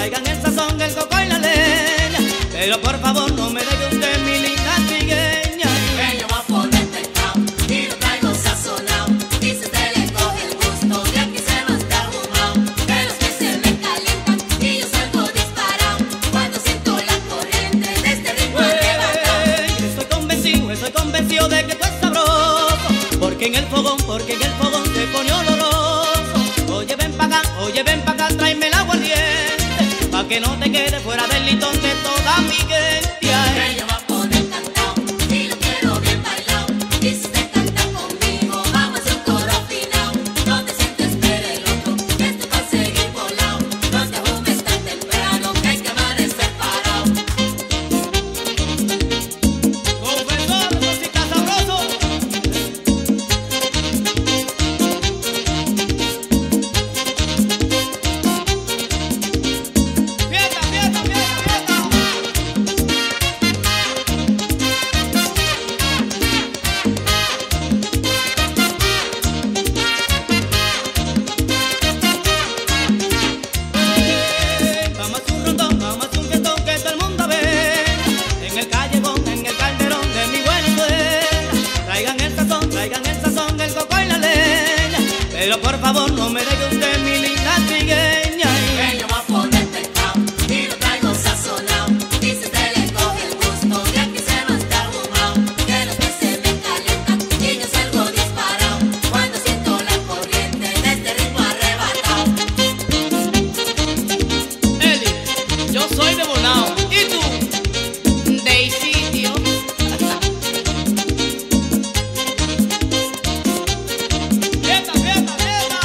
traigan el sazón, el coco y la leña. Pero por favor no me deje usted mi linda trigueña. Que yo voy a poner pescado y lo traigo sazonado. Y si usted le coge el gusto, de aquí se va a estar fumado. De los que se me calientan y yo salgo disparado cuando siento la corriente de este ritmo arrebatado. Estoy convencido de que tú es sabroso, porque en el fogón se pone oloroso. Oye ven pa' acá, tráeme el aguardiente, pa' que no te quede fuera del litón de toda mi gente. Que yo voy a poner cantao y lo quiero bien bailado. Y si usted canta conmigo, vamos a hacer un coro afinado. No te sientes espera el otro, que esto va a seguir volado. No te ahumes tan temprano, que hay que amanecer parado. Confesor, música sabroso. Fiesta, fiesta, fiesta, fiesta. Vamos a hacer un rondón, vamos a hacer un fiestón que todo el mundo ve. En el callejón, en el calderón de mi Venezuela. Traigan el sazón, el coco y la leña. Pero por favor no me deje usted mi linda trigueña. Que yo voy a poner pescado y lo traigo sazonado. Y si usted le coge el gusto, de aquí se va a estar fumado. De los que se me calientan y yo salgo disparado cuando siento la corriente de este ritmo arrebatado. Eli, yo soy de Bonao. ¿Y tú? De sitio. Fiesta, fiesta, fiesta.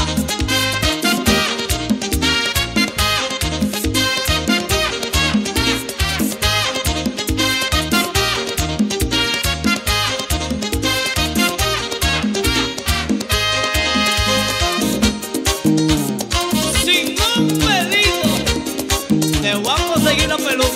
Sin un pelito te voy a conseguir la peluca.